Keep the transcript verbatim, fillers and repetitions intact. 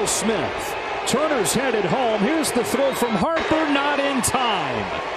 Will Smith. Turner's headed home. Here's the throw from Harper, not in time.